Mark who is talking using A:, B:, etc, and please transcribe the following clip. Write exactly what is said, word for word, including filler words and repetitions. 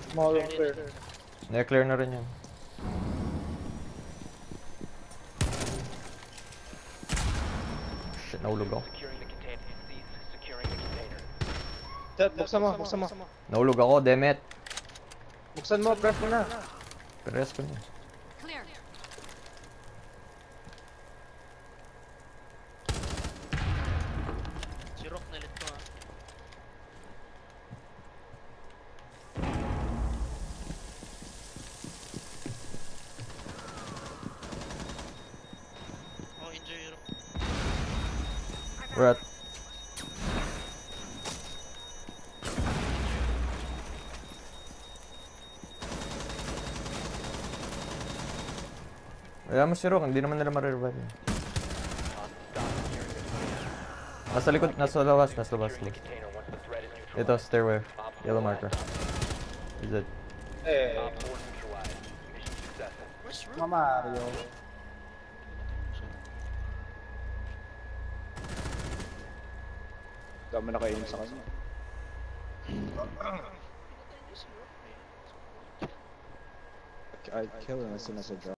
A: Small clear.
B: Na-clear na rin yan. Shit, nahulog ako.
A: Chat, buksan mo, buksan mo.
B: Nahulog ako, demet.
A: Buksan mo, press mo na.
B: Press ko niya.
C: Clear.
D: Si Rock nalit ko ah. Oh, enjoy Rock.
B: We're at... Kaya mo si Rock, hindi naman nila ma-revive yun. Nasa likod, nasa labas, nasa labas. Ito, stairway. Yellow marker. Is it?
A: Eh,
D: Where's Rock?
A: Mamario. Dami na kayo sa kanya.
D: Pinatay niyo si Rock eh.
A: I'd kill him as soon as I drop.